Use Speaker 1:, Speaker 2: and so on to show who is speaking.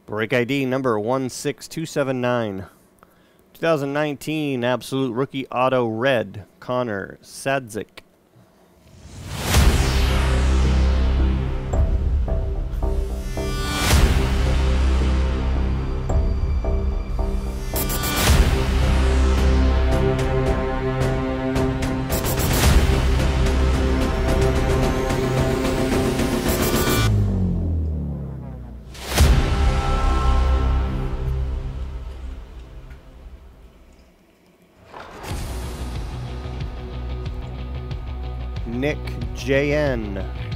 Speaker 1: Break ID number 16279. 2019 Absolute Rookie Auto Red, Connor Sadzeck. Nick JN.